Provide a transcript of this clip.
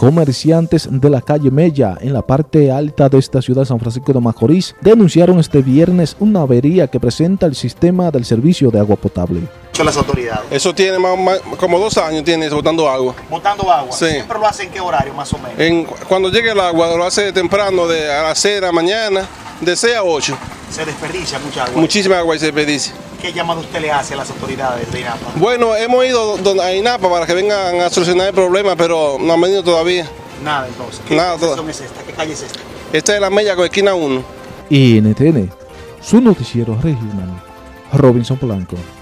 Comerciantes de la calle Mella, en la parte alta de esta ciudad de San Francisco de Macorís, denunciaron este viernes una avería que presenta el sistema del servicio de agua potable. Las autoridades. Eso tiene como 2 años, tiene eso, botando agua. ¿Botando agua? Sí. ¿Siempre lo hace en qué horario más o menos? Cuando llegue el agua, lo hace temprano, a las 6 de la mañana, de 6 a 8. ¿Se desperdicia mucha agua? Muchísima agua se desperdicia. ¿Qué llamado usted le hace a las autoridades de INAPA? Bueno, hemos ido a INAPA para que vengan a solucionar el problema, pero no han venido todavía. Nada, entonces. ¿Qué estación es esta? ¿Qué calle es esta? Esta es la Mella con esquina 1. NTN, su noticiero regional, Robinson Polanco.